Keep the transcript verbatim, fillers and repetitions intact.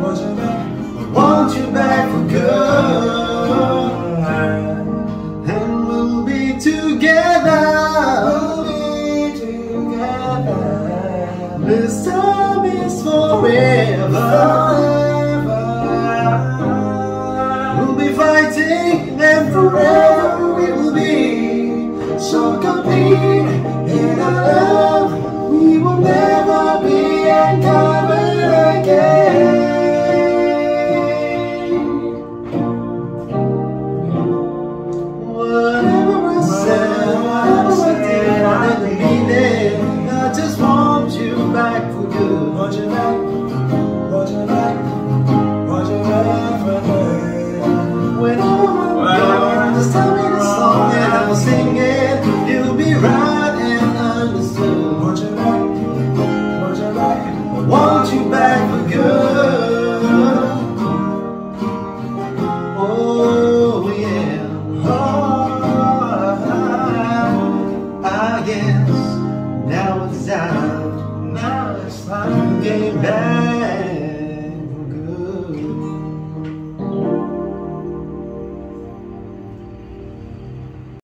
want you back for good, and we'll be together. We'll be together. This time is forever. We'll be fighting, and forever we will be so complete in our love. We will never be uncovered again. Whatever I said, whatever I did, I didn't mean it. I just want you back for good. Want you back, want you back, want you back for good. Whenever I'm gone, just tell me the song and I'll sing it. You'll be right and understood. Want you back, want you back, I want you back for good. Oh yeah. I guess now it's time, now it's time to get back.